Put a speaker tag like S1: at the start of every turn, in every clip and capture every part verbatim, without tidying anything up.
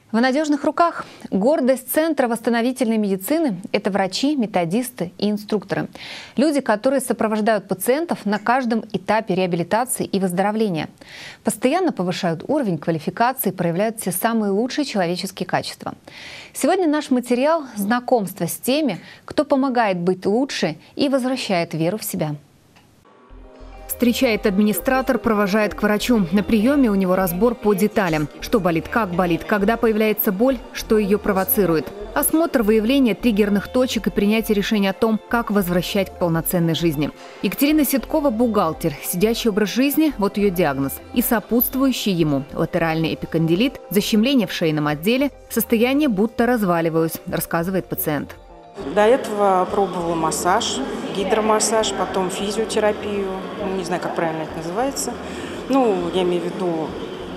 S1: В надежных руках. Гордость Центра восстановительной медицины – это врачи, методисты и инструкторы. Люди, которые сопровождают пациентов на каждом этапе реабилитации и выздоровления. Постоянно повышают уровень квалификации, проявляют все самые лучшие человеческие качества. Сегодня наш материал – знакомство с теми, кто помогает быть лучше и возвращает веру в себя. Встречает администратор, провожает к врачу. На приеме у него разбор по деталям. Что болит, как болит, когда появляется боль, что ее провоцирует. Осмотр, выявление триггерных точек и принятие решения о том, как возвращать к полноценной жизни. Екатерина Ситкова – бухгалтер. Сидячий образ жизни – вот ее диагноз. И сопутствующий ему – латеральный эпикондилит, защемление в шейном отделе, состояние будто разваливаюсь, рассказывает пациент.
S2: До этого пробовала массаж, гидромассаж, потом физиотерапию, ну, не знаю, как правильно это называется. Ну, я имею в виду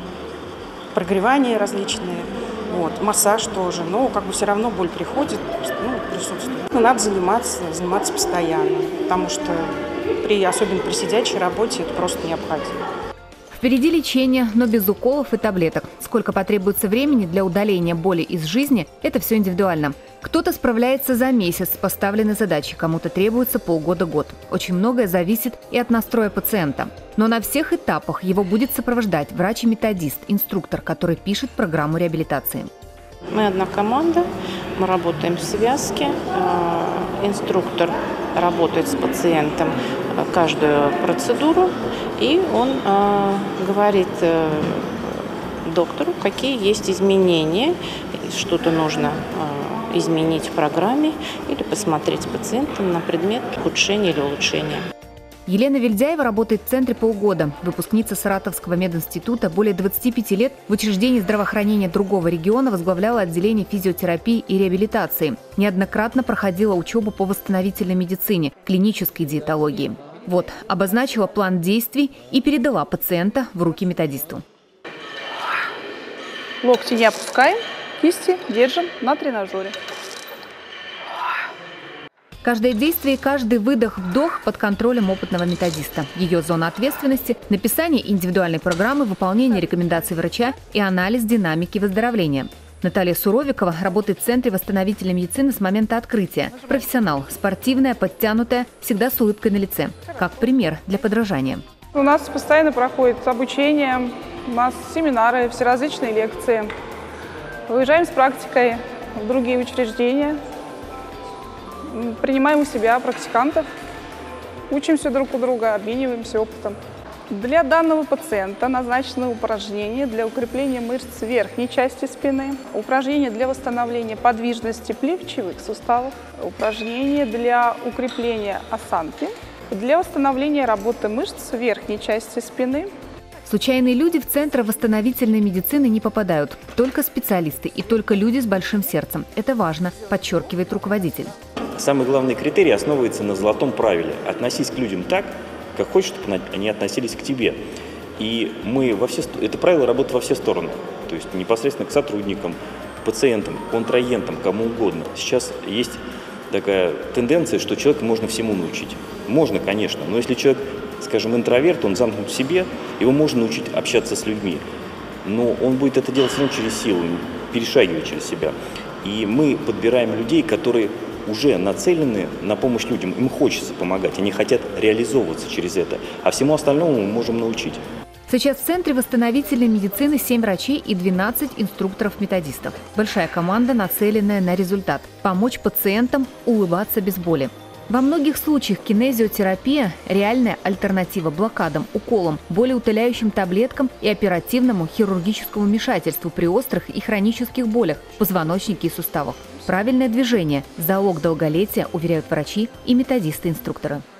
S2: прогревания различные, вот, массаж тоже. Но как бы все равно боль приходит, ну, присутствует. Но надо заниматься, заниматься постоянно, потому что при, особенно при сидячей работе это просто необходимо.
S1: Впереди лечение, но без уколов и таблеток. Сколько потребуется времени для удаления боли из жизни – это все индивидуально. Кто-то справляется за месяц с поставленной задачей, кому-то требуется полгода-год. Очень многое зависит и от настроя пациента. Но на всех этапах его будет сопровождать врач и методист, инструктор, который пишет программу реабилитации.
S3: Мы одна команда, мы работаем в связке. Инструктор работает с пациентом каждую процедуру, и он э, говорит э, доктору, какие есть изменения, что-то нужно э, изменить в программе или посмотреть с пациентом на предмет ухудшения или улучшения.
S1: Елена Вельдяева работает в центре полгода. Выпускница Саратовского мединститута, более двадцати пяти лет в учреждении здравоохранения другого региона возглавляла отделение физиотерапии и реабилитации. Неоднократно проходила учебу по восстановительной медицине, клинической диетологии. Вот, обозначила план действий и передала пациента в руки методисту.
S4: Локти не опускаем, кисти держим на тренажере.
S1: Каждое действие и каждый выдох-вдох под контролем опытного методиста. Ее зона ответственности – написание индивидуальной программы, выполнение рекомендаций врача и анализ динамики выздоровления. Наталья Суровикова работает в Центре восстановительной медицины с момента открытия. Профессионал, спортивная, подтянутая, всегда с улыбкой на лице. Как пример для подражания.
S4: У нас постоянно проходит обучение, у нас семинары, всеразличные лекции. Выезжаем с практикой в другие учреждения. Принимаем у себя практикантов, учимся друг у друга, обмениваемся опытом. Для данного пациента назначено упражнение для укрепления мышц верхней части спины, упражнение для восстановления подвижности плечевых суставов, упражнение для укрепления осанки, для восстановления работы мышц верхней части спины.
S1: Случайные люди в Центр восстановительной медицины не попадают. Только специалисты и только люди с большим сердцем. Это важно, подчеркивает руководитель.
S5: Самый главный критерий основывается на золотом правиле. Относись к людям так, как хочешь, чтобы они относились к тебе. И мы во все, это правило работает во все стороны. То есть непосредственно к сотрудникам, к пациентам, к контрагентам, кому угодно. Сейчас есть такая тенденция, что человека можно всему научить. Можно, конечно, но если человек, скажем, интроверт, он замкнут в себе, его можно научить общаться с людьми. Но он будет это делать все равно через силу, перешагивая через себя. И мы подбираем людей, которые уже нацелены на помощь людям. Им хочется помогать, они хотят реализовываться через это. А всему остальному мы можем научить.
S1: Сейчас в Центре восстановительной медицины семь врачей и двенадцать инструкторов-методистов. Большая команда, нацеленная на результат – помочь пациентам улыбаться без боли. Во многих случаях кинезиотерапия – реальная альтернатива блокадам, уколам, болеутоляющим таблеткам и оперативному хирургическому вмешательству при острых и хронических болях в позвоночнике и суставах. Правильное движение – залог долголетия, уверяют врачи и методисты-инструкторы.